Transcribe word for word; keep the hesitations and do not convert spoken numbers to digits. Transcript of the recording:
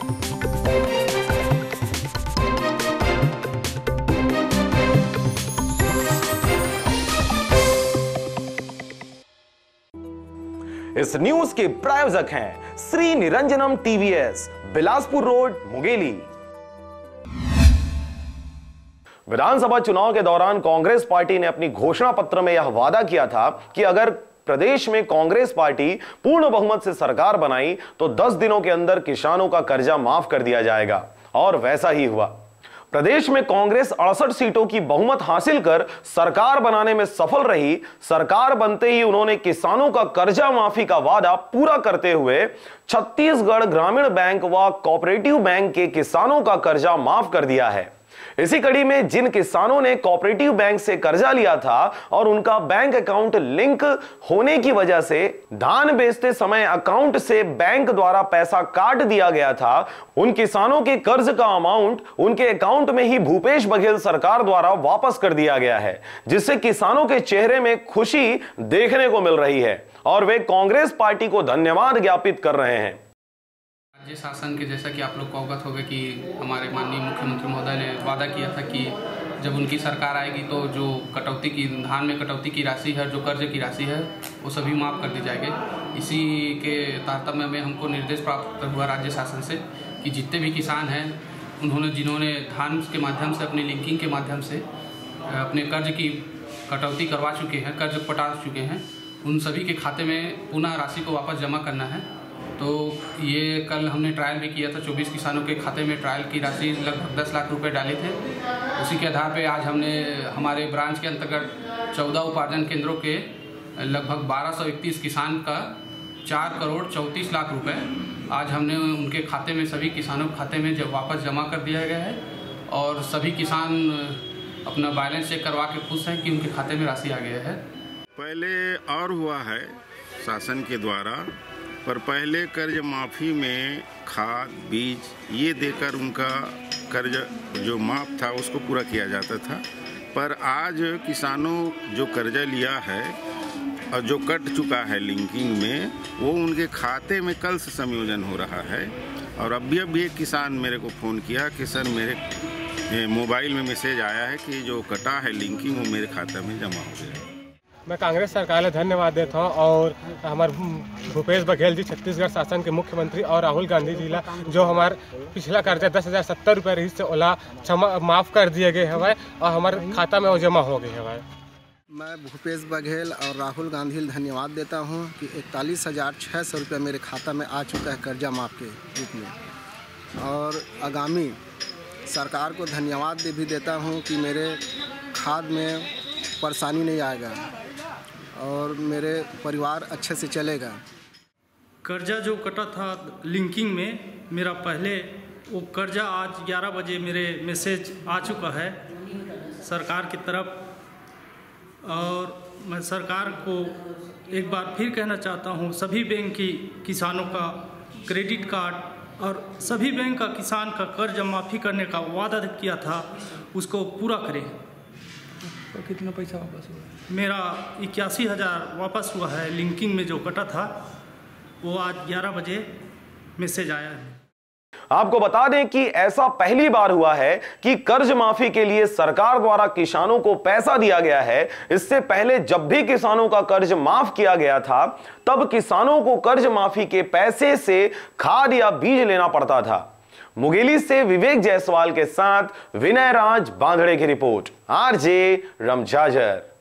इस न्यूज के प्रायोजक हैं श्री निरंजनम टीवीएस, बिलासपुर रोड, मुंगेली। विधानसभा चुनाव के दौरान कांग्रेस पार्टी ने अपनी घोषणा पत्र में यह वादा किया था कि अगर प्रदेश में कांग्रेस पार्टी पूर्ण बहुमत से सरकार बनाई तो दस दिनों के अंदर किसानों का कर्जा माफ कर दिया जाएगा, और वैसा ही हुआ। प्रदेश में कांग्रेस अड़सठ सीटों की बहुमत हासिल कर सरकार बनाने में सफल रही। सरकार बनते ही उन्होंने किसानों का कर्जा माफी का वादा पूरा करते हुए छत्तीसगढ़ ग्रामीण बैंक व कोऑपरेटिव बैंक के किसानों का कर्जा माफ कर दिया है। इसी कड़ी में जिन किसानों ने कोऑपरेटिव बैंक से कर्जा लिया था और उनका बैंक अकाउंट लिंक होने की वजह से धान बेचते समय अकाउंट से बैंक द्वारा पैसा काट दिया गया था, उन किसानों के कर्ज का अमाउंट उनके अकाउंट में ही भूपेश बघेल सरकार द्वारा वापस कर दिया गया है, जिससे किसानों के चेहरे में खुशी देखने को मिल रही है और वे कांग्रेस पार्टी को धन्यवाद ज्ञापित कर रहे हैं। राज्य शासन के, जैसा कि आप लोग को अवगत होगा कि हमारे माननीय मुख्यमंत्री महोदय ने वादा किया था कि जब उनकी सरकार आएगी तो जो कटौती की धान में कटौती की राशि है, जो कर्ज की राशि है, वो सभी माफ़ कर दी जाएगी। इसी के तारतम्य में हमको निर्देश प्राप्त हुआ राज्य शासन से कि जितने भी किसान हैं उन्होंने जिन्होंने धान के माध्यम से अपनी लिंकिंग के माध्यम से अपने कर्ज की कटौती करवा चुके हैं, कर्ज पटा चुके हैं, उन सभी के खाते में पुनः राशि को वापस जमा करना है। तो ये कल हमने ट्रायल भी किया था, चौबीस किसानों के खाते में ट्रायल की राशि लगभग दस लाख रुपए डाले थे। उसी के आधार पे आज हमने हमारे ब्रांच के अंतर्गत चौदह उपार्जन केंद्रों के लगभग बारह सौ इकतीस किसान का चार करोड़ चौंतीस लाख रुपए आज हमने उनके खाते में, सभी किसानों के खाते में जब वापस जमा कर दिया गया है और सभी किसान अपना बैलेंस चेक करवा के खुश हैं कि उनके खाते में राशि आ गया है। पहले और हुआ है शासन के द्वारा, पर पहले कर्ज माफ़ी में खाद बीज ये देकर उनका कर्ज जो माफ़ था उसको पूरा किया जाता था, पर आज किसानों जो कर्जा लिया है और जो कट चुका है लिंकिंग में, वो उनके खाते में कल से संयोजन हो रहा है। और अभी अभी एक किसान मेरे को फ़ोन किया कि सर मेरे मोबाइल में मैसेज आया है कि जो कटा है लिंकिंग वो मेरे खाते में जमा हो गया। मैं कांग्रेस सरकार को धन्यवाद देता हूँ और हमारे भूपेश बघेल जी छत्तीसगढ़ शासन के मुख्यमंत्री और राहुल गांधी जी ला जो हमारे पिछला कर्जा दस हज़ार सत्तर रुपये रही से ओला क्षमा माफ़ कर दिए गए हवाए और हमारे खाता में वो जमा हो गए हवाए। मैं भूपेश बघेल और राहुल गांधी धन्यवाद देता हूँ कि इकतालीस हज़ार छः सौ रुपये मेरे खाता में आ चुका है कर्जा माफ़ के रूप में, और आगामी सरकार को धन्यवाद दे भी देता हूँ कि मेरे खाद में परेशानी नहीं आएगा और मेरे परिवार अच्छे से चलेगा। कर्जा जो कटा था लिंकिंग में मेरा पहले, वो कर्जा आज ग्यारह बजे मेरे मैसेज आ चुका है सरकार की तरफ, और मैं सरकार को एक बार फिर कहना चाहता हूँ सभी बैंक की किसानों का क्रेडिट कार्ड और सभी बैंक का किसान का कर्ज माफ़ी करने का वादा किया था उसको पूरा करें। तो कितना पैसा वापस हुआ? मेरा इक्यासी हज़ार वापस हुआ है। लिंकिंग में जो कटा था वो आज ग्यारह बजे मैसेज आया है। आपको बता दें कि ऐसा पहली बार हुआ है कि कर्ज माफी के लिए सरकार द्वारा किसानों को पैसा दिया गया है। इससे पहले जब भी किसानों का कर्ज माफ किया गया था तब किसानों को कर्ज माफी के पैसे से खाद या बीज लेना पड़ता था। मुंगेली से विवेक जायसवाल के साथ विनय राज बांधड़े की रिपोर्ट, आरजे रमजाजर।